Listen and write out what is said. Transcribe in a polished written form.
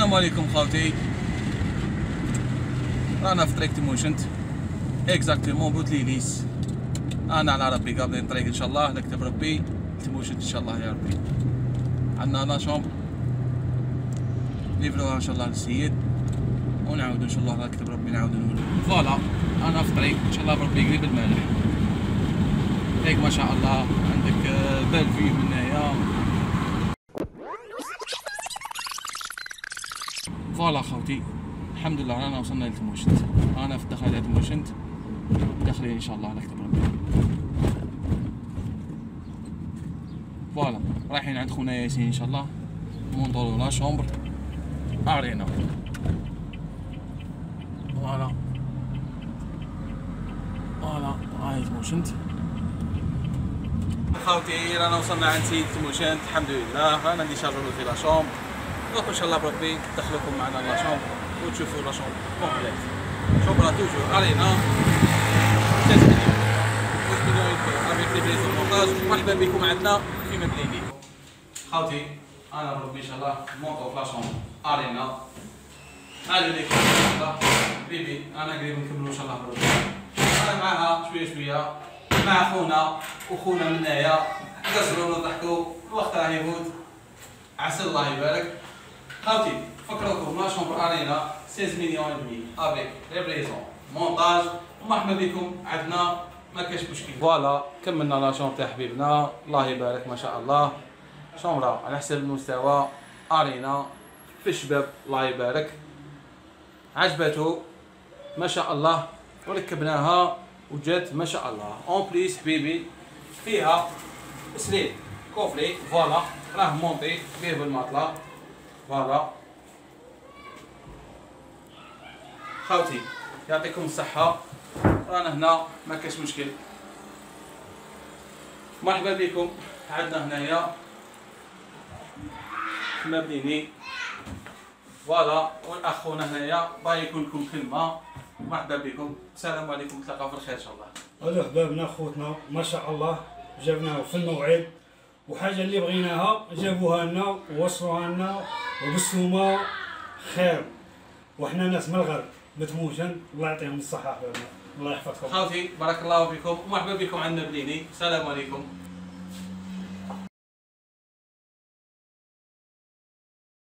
السلام عليكم خوتي. رانا في طريق تيموشنت اكزاكتومون بوت ليليس. انا على ربي قابلين طريق ان شاء الله لكتب ربي تيموشنت ان شاء الله يا ربي. عندنا لا شومبر ليفروها ان شاء الله للسيد ونعاودو ان شاء الله لكتب ربي نعاودو نولو. فوالا انا في طريق ان شاء الله بربي قريب المالح. هيك ما شاء الله عندك بالفي من هنايا. فوالا خوتي الحمد لله رانا وصلنا لتيموشنت. انا في الدخل على تيموشنت داخلين ان شاء الله على كتب ربي. فوالا رايحين عند خونا ياسين ان شاء الله مونطولو لا شومبر ارينا. فوالا هاي تيموشنت خوتي. رانا وصلنا عند سيد تيموشنت الحمد لله. رانا ديشارجولو في لا شومبر. دونك ان شاء الله بربي ندخلكم معنا لا شومبر وتشوفوا لا شومبر كومبليت. شومبر توجور ارينا 3 مليون افيك لي بريز مونتاج. مرحبا بكم عندنا في مبليني خوتي. انا بربي ان شاء الله مونطو في لا شومبر ارينا. هادي ليكم ان شاء الله بيبي. انا قريب نكملوا ان شاء الله بربي. انا معاها شويه مع خونا وخونا من هنايا نقصروا نضحكوا الوقت راه يفوت. عسى الله يبارك خوتي. فكركم لا شومبر ارينا 16 مليون ودمي افيك لي بريزون مونتاج. ومرحبا بكم عندنا ما كاش مشكل. فوالا كملنا لا شومبر تاع حبيبنا الله يبارك ما شاء الله. شومبرا على حسب المستوى ارينا في الشباب الله يبارك. عجبته ما شاء الله وركبناها وجات ما شاء الله. اون بليس حبيبي فيها سليب كوفري. فوالا راه مونطي فيه بالمطلع. فوالا خوتي يعطيكم الصحة. رانا هنا ما كاش مشكل. مرحبا بكم عندنا هنايا في مبنيني. فوالا والاخ خونا هنايا باغي يقول لكم كلمة. مرحبا بكم السلام عليكم نتلاقاو في الخير ان شاء الله. هذو حبابنا خوتنا ما شاء الله جابناها في الموعد وحاجه اللي بغيناها جابوها لنا ووصلوها لنا وبالسومه خير. وحنا ناس من الغرب بتموشن الله يعطيهم الصحه حبابنا الله يحفظكم. خوتي بارك الله فيكم ومرحبا بكم عندنا بليني. السلام عليكم.